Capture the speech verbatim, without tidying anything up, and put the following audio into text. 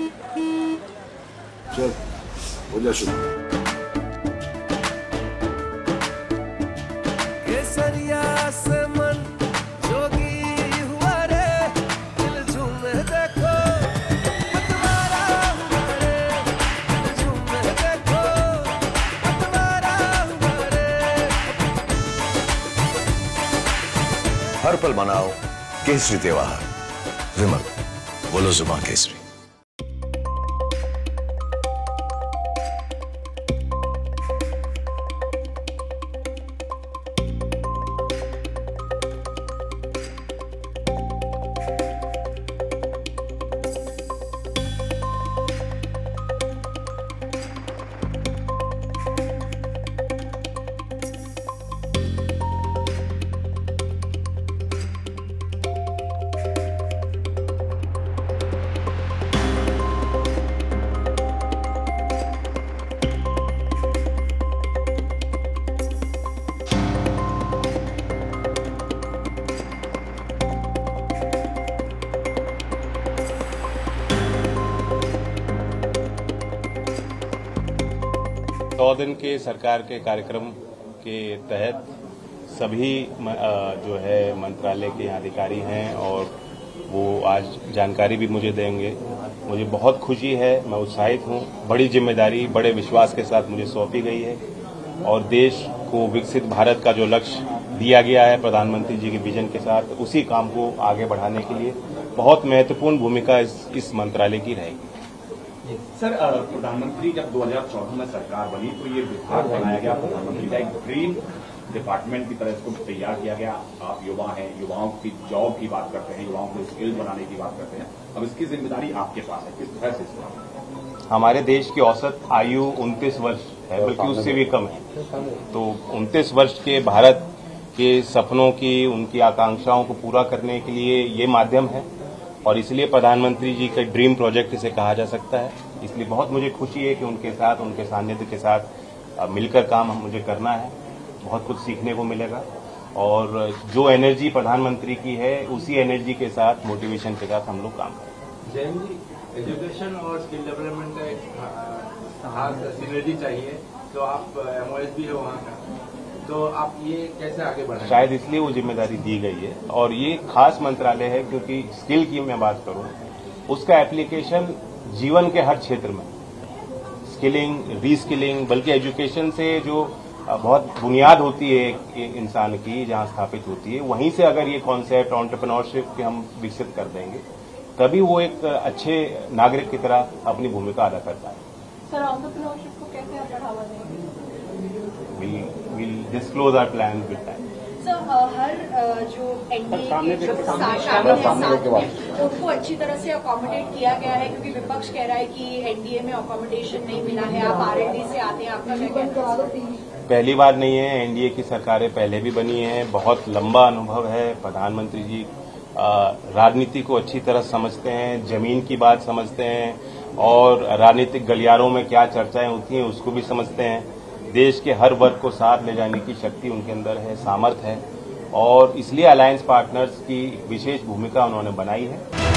चल हो जा शुरू। केसरिया से मन जोगी हुआ रे, दिल झूमे देखो पतवारा हुआ रे, दिल झूमे देखो पतवारा हुआ रे। हर पल मनाओ केसरी त्योहार। विमल, बोलो जुबान केसरी। सौ दिन के सरकार के कार्यक्रम के तहत सभी जो है मंत्रालय के अधिकारी हैं और वो आज जानकारी भी मुझे देंगे। मुझे बहुत खुशी है, मैं उत्साहित हूँ। बड़ी जिम्मेदारी बड़े विश्वास के साथ मुझे सौंपी गई है और देश को विकसित भारत का जो लक्ष्य दिया गया है प्रधानमंत्री जी के विजन के साथ, उसी काम को आगे बढ़ाने के लिए बहुत महत्वपूर्ण भूमिका इस, इस मंत्रालय की रहेगी। सर, प्रधानमंत्री जब दो हज़ार चौदह में सरकार बनी तो ये विभाग बनाया गया प्रधानमंत्री का एक ड्रीम डिपार्टमेंट की तरह इसको तैयार किया गया। आप युवा हैं, युवाओं की जॉब की बात करते हैं, युवाओं को स्किल बनाने की बात करते हैं। अब इसकी जिम्मेदारी आपके पास है, किस तरह से इसको? हमारे देश की औसत आयु उनतीस वर्ष है, बल्कि उससे भी कम है। तो उनतीस वर्ष के भारत के सपनों की, उनकी आकांक्षाओं को पूरा करने के लिए ये माध्यम है और इसलिए प्रधानमंत्री जी का ड्रीम प्रोजेक्ट इसे कहा जा सकता है। इसलिए बहुत मुझे खुशी है कि उनके साथ, उनके सानिध्य के साथ मिलकर काम मुझे करना है। बहुत कुछ सीखने को मिलेगा और जो एनर्जी प्रधानमंत्री की है उसी एनर्जी के साथ, मोटिवेशन के साथ हम लोग काम करें। जैन जी, एजुकेशन और स्किल डेवलपमेंट का एक हाथ सिनर्जी चाहिए, तो आप एमओएस भी है वहाँ का, तो आप ये कैसे आगे बढ़ाएंगे? शायद इसलिए वो जिम्मेदारी दी गई है और ये खास मंत्रालय है क्योंकि स्किल की मैं बात करूं, उसका एप्लीकेशन जीवन के हर क्षेत्र में, स्किलिंग, रीस्किलिंग, बल्कि एजुकेशन से जो बहुत बुनियाद होती है एक इंसान की, जहां स्थापित होती है, वहीं से अगर ये कॉन्सेप्ट एंटरप्रेन्योरशिप के हम विकसित कर देंगे तभी वो एक अच्छे नागरिक की तरह अपनी भूमिका अदा कर पाए। सर, एंटरप्रेन्योरशिप को कैसे आप बढ़ावा देंगे? We'll, we'll disclose our plans with time. Sir, हर जो एनडीए के जो शामिल है साथ में, उनको अच्छी तरह से अकोमोडेट किया गया है क्योंकि विपक्ष कह रहा है कि एनडीए में अकोमोडेशन नहीं मिला है। आप आरएनडी से आते हैं, आपका क्या कहना है? पहली बार नहीं है, एनडीए की सरकारें पहले भी बनी हैं, बहुत लंबा अनुभव है। प्रधानमंत्री जी राजनीति को अच्छी तरह समझते हैं, जमीन की बात समझते हैं और राजनीतिक गलियारों में क्या चर्चाएं होती हैं उसको भी समझते हैं। देश के हर वर्ग को साथ ले जाने की शक्ति उनके अंदर है, सामर्थ्य है और इसलिए अलायंस पार्टनर्स की विशेष भूमिका उन्होंने बनाई है।